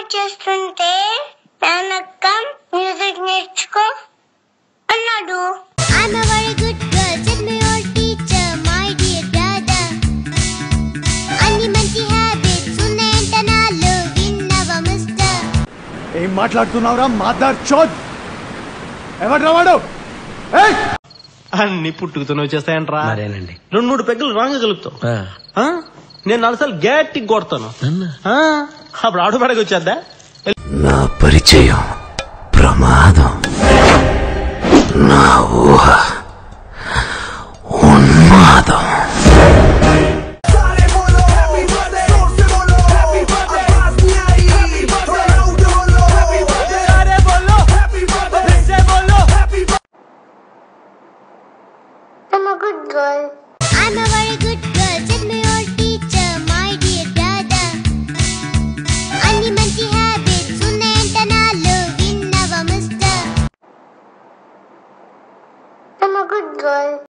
చేస్తుంటే నానక్క మ్యూజిక్ నేర్చుకో అన్నాడు. I'm a very good girl, said my old teacher, my dear brother. అన్ని మంచి హ్యాబిట్స్ ఉన్నాయంట నాలో విన్నవా మిస్టర్. ఏం మాట్లాడుతున్నావురా మదర్ చోద్? ఎవడ్రా వాడు? ఏయ్ అన్ని పుట్టుకుతూనే వచ్చేస్తాయంట్రా. మరేనండి 2-3 పెగ్గులు రాంగ్ కలుపుతావు. నేను 4 సార్లు గట్టిగా కొడతాను. అప్పుడు ఆటోమేటిక్ వచ్చేద్దా? నా పరిచయం ప్రమాదం, నా ఊహ ఉన్మాదం. I'm a good girl. I'm a very good girl, said my old teacher, my dear brother. అన్ని మంచి హ్యాబిట్స్ ఉన్నాయంట నాలో విన్నవా mister. I'm a good girl.